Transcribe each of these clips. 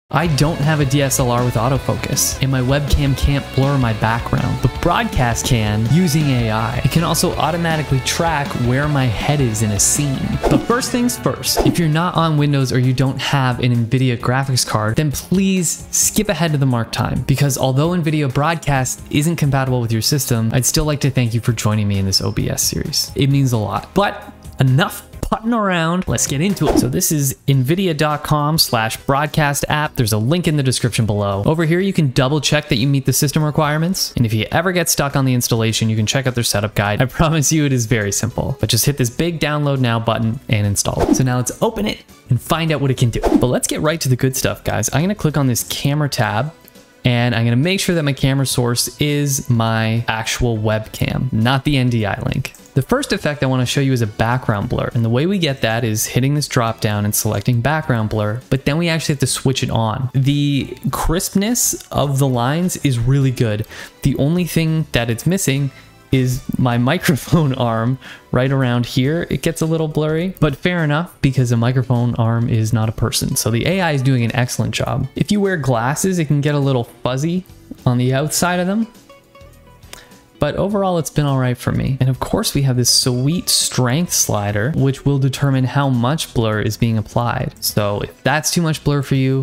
I don't have a DSLR with autofocus, and my webcam can't blur my background, but Broadcast can using AI. It can also automatically track where my head is in a scene. But first things first, if you're not on Windows or you don't have an NVIDIA graphics card, then please skip ahead to the mark time, because although NVIDIA Broadcast isn't compatible with your system, I'd still like to thank you for joining me in this OBS series. It means a lot. But enough putting around, let's get into it. So this is nvidia.com/broadcast app. There's a link in the description below. Over here, you can double check that you meet the system requirements. And if you ever get stuck on the installation, you can check out their setup guide. I promise you it is very simple, but just hit this big download now button and install it. So now let's open it and find out what it can do. But let's get right to the good stuff, guys. I'm gonna click on this camera tab, and I'm gonna make sure that my camera source is my actual webcam, not the NDI link. The first effect I want to show you is a background blur, and the way we get that is hitting this drop down and selecting background blur, but then we actually have to switch it on. The crispness of the lines is really good. The only thing that it's missing is my microphone arm right around here. It gets a little blurry, but fair enough, because a microphone arm is not a person. So the AI is doing an excellent job. If you wear glasses, it can get a little fuzzy on the outside of them, but overall it's been all right for me. And of course we have this sweet strength slider, which will determine how much blur is being applied. So if that's too much blur for you,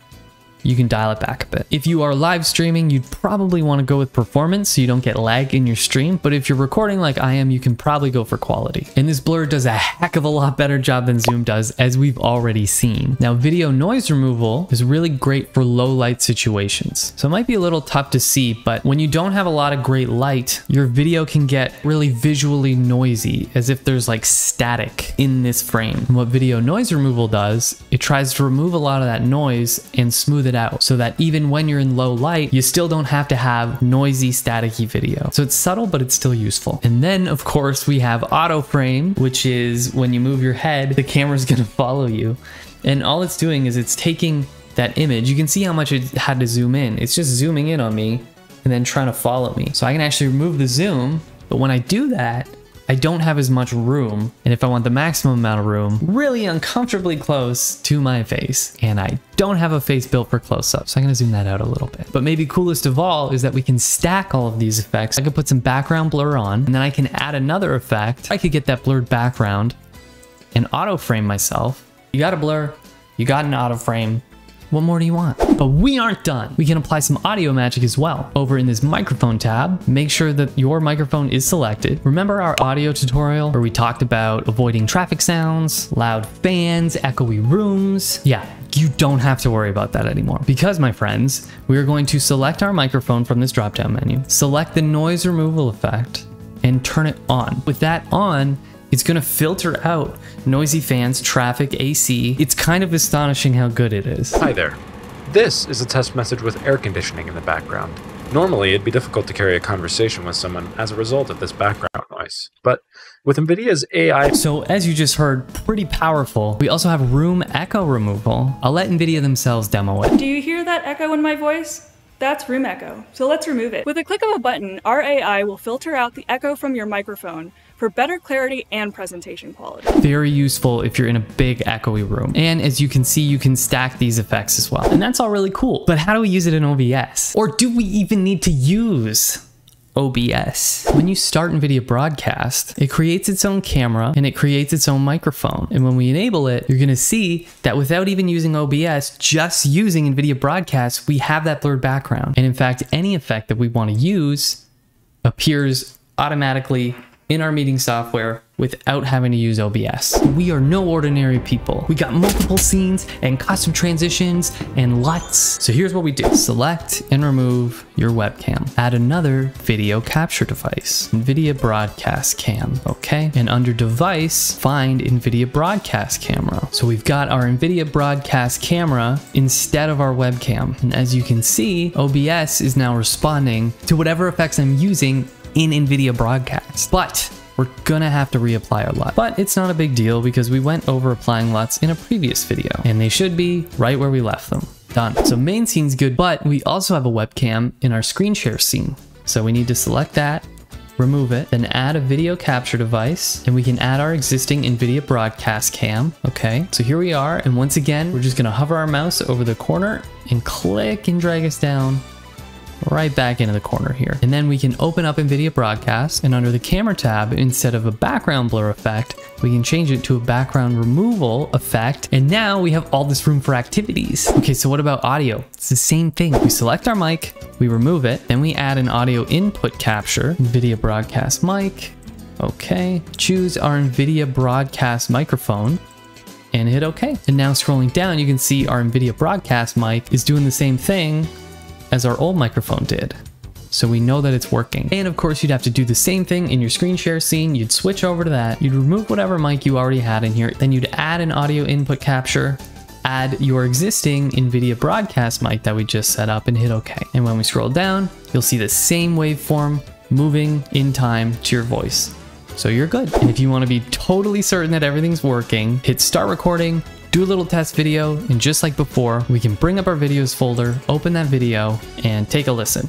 you can dial it back a bit. If you are live streaming, you'd probably want to go with performance so you don't get lag in your stream, but if you're recording like I am, you can probably go for quality. And this blur does a heck of a lot better job than Zoom does, as we've already seen. Now, video noise removal is really great for low light situations. So it might be a little tough to see, but when you don't have a lot of great light, your video can get really visually noisy, as if there's like static in this frame. And what video noise removal does, it tries to remove a lot of that noise and smooth it out, so that even when you're in low light, you still don't have to have noisy, staticky video. So it's subtle, but it's still useful. And then of course we have auto frame, which is when you move your head, the camera's gonna follow you. And all it's doing is it's taking that image. You can see how much it had to zoom in. It's just zooming in on me and then trying to follow me. So I can actually remove the zoom, but when I do that, I don't have as much room, and if I want the maximum amount of room, really uncomfortably close to my face, and I don't have a face built for close-up, so I'm gonna zoom that out a little bit. But maybe coolest of all is that we can stack all of these effects. I could put some background blur on, and then I can add another effect. I could get that blurred background and auto frame myself. You got a blur, you got an auto frame. What more do you want? But we aren't done. We can apply some audio magic as well. Over in this microphone tab, make sure that your microphone is selected. Remember our audio tutorial where we talked about avoiding traffic sounds, loud fans, echoey rooms? Yeah, you don't have to worry about that anymore, because my friends, we are going to select our microphone from this drop-down menu, select the noise removal effect, and turn it on. With that on, it's gonna filter out noisy fans, traffic, AC. It's kind of astonishing how good it is. Hi there. This is a test message with air conditioning in the background. Normally, it'd be difficult to carry a conversation with someone as a result of this background noise. But with NVIDIA's AI... So as you just heard, pretty powerful. We also have room echo removal. I'll let NVIDIA themselves demo it. Do you hear that echo in my voice? That's room echo, so let's remove it. With a click of a button, our AI will filter out the echo from your microphone for better clarity and presentation quality. Very useful if you're in a big echoey room. And as you can see, you can stack these effects as well. And that's all really cool. But how do we use it in OBS? Or do we even need to use OBS? When you start NVIDIA Broadcast, it creates its own camera and it creates its own microphone. And when we enable it, you're gonna see that without even using OBS, just using NVIDIA Broadcast, we have that blurred background. And in fact, any effect that we wanna use appears automatically in our meeting software without having to use OBS. We are no ordinary people. We got multiple scenes and custom transitions and LUTs. So here's what we do. Select and remove your webcam. Add another video capture device, NVIDIA Broadcast Cam, okay? And under device, find NVIDIA Broadcast Camera. So we've got our NVIDIA Broadcast Camera instead of our webcam. And as you can see, OBS is now responding to whatever effects I'm using in NVIDIA Broadcast. But we're gonna have to reapply our LUT. But it's not a big deal because we went over applying LUTs in a previous video and they should be right where we left them. Done. So main scene's good, but we also have a webcam in our screen share scene. So we need to select that, remove it, then add a video capture device, and we can add our existing NVIDIA broadcast cam. Okay, so here we are, and once again, we're just gonna hover our mouse over the corner and click and drag us down right back into the corner here. And then we can open up NVIDIA Broadcast, and under the camera tab, instead of a background blur effect, we can change it to a background removal effect. And now we have all this room for activities. Okay, so what about audio? It's the same thing. We select our mic, we remove it, then we add an audio input capture, NVIDIA Broadcast mic. Okay, choose our NVIDIA Broadcast microphone and hit OK. And now scrolling down, you can see our NVIDIA Broadcast mic is doing the same thing as our old microphone did. So we know that it's working. And of course, you'd have to do the same thing in your screen share scene. You'd switch over to that. You'd remove whatever mic you already had in here. Then you'd add an audio input capture, add your existing NVIDIA Broadcast mic that we just set up and hit OK. And when we scroll down, you'll see the same waveform moving in time to your voice. So you're good. And if you want to be totally certain that everything's working, hit start recording, do a little test video, and just like before, we can bring up our videos folder, open that video, and take a listen.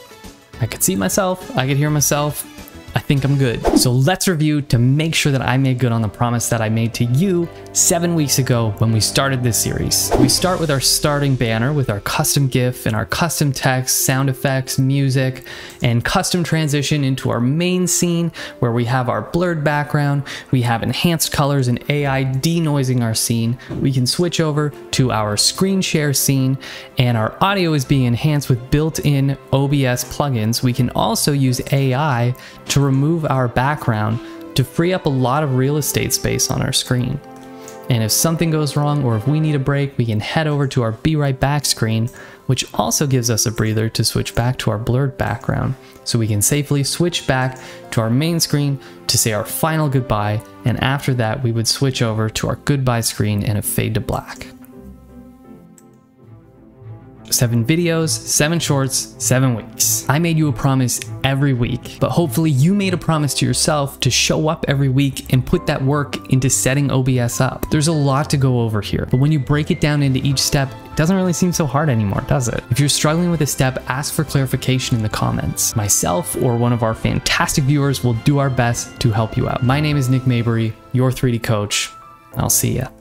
I could see myself, I could hear myself. I think I'm good. So let's review to make sure that I made good on the promise that I made to you 7 weeks ago when we started this series. We start with our starting banner with our custom GIF and our custom text, sound effects, music, and custom transition into our main scene where we have our blurred background, we have enhanced colors and AI denoising our scene. We can switch over to our screen share scene, and our audio is being enhanced with built-in OBS plugins. We can also use AI to remove our background to free up a lot of real estate space on our screen. And if something goes wrong or if we need a break, we can head over to our Be Right Back screen, which also gives us a breather to switch back to our blurred background. So we can safely switch back to our main screen to say our final goodbye, and after that we would switch over to our goodbye screen and a fade to black. 7 videos, 7 shorts, 7 weeks. I made you a promise every week, but hopefully you made a promise to yourself to show up every week and put that work into setting OBS up. There's a lot to go over here, but when you break it down into each step, it doesn't really seem so hard anymore, does it? If you're struggling with a step, ask for clarification in the comments. Myself or one of our fantastic viewers will do our best to help you out. My name is Nick Mabry, your 3D coach. I'll see ya.